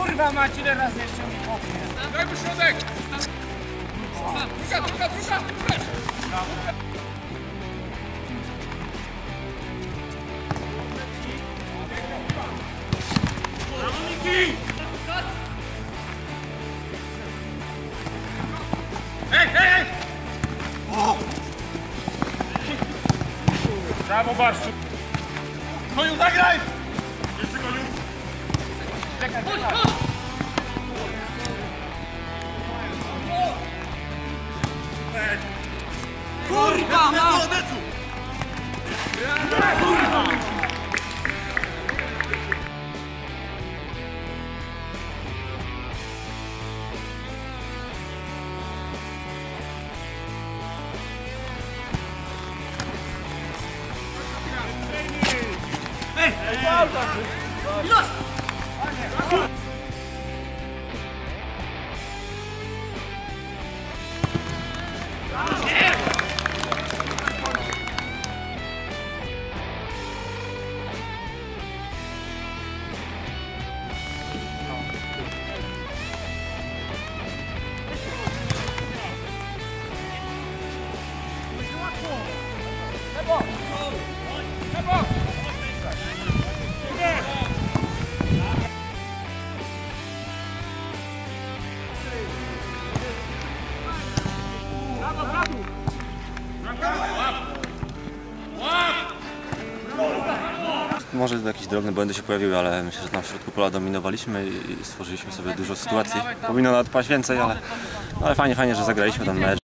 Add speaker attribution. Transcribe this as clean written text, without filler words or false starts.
Speaker 1: Kurwa macie, ile razy jeszcze mi popnie.
Speaker 2: Daj mu środek! Druga! Brawo, Miki! Hej! O! Brawo, Barszczu! Koniu, zagraj! Jeszcze Koniu! Czekaj.
Speaker 1: Kurwa, no! Kurwa! Los!
Speaker 3: Może jakieś drobne błędy się pojawiły, ale myślę, że tam w środku pola dominowaliśmy i stworzyliśmy sobie dużo sytuacji. Powinno nawet paść więcej, ale fajnie, że zagraliśmy ten mecz.